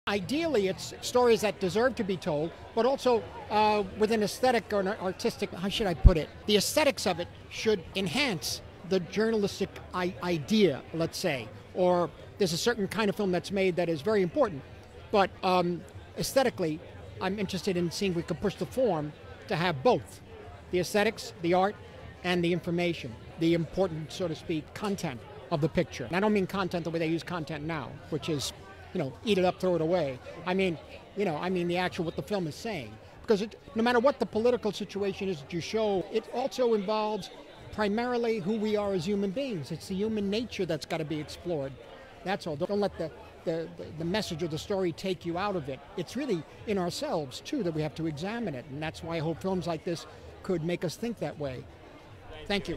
Ideally, it's stories that deserve to be told, but also with an aesthetic or an artistic, how should I put it? The aesthetics of it should enhance the journalistic idea, let's say. Or there's a certain kind of film that's made that is very important. But aesthetically, I'm interested in seeing if we can push the form to have both. The aesthetics, the art, and the information. The important, so to speak, content of the picture. And I don't mean content the way they use content now, which is, eat it up, throw it away. I mean the actual what the film is saying. Because no matter what the political situation is that you show, it also involves primarily who we are as human beings. It's the human nature that's got to be explored. That's all. Don't let the message or the story take you out of it. It's really in ourselves, too, that we have to examine it. And that's why I hope films like this could make us think that way. Thank you.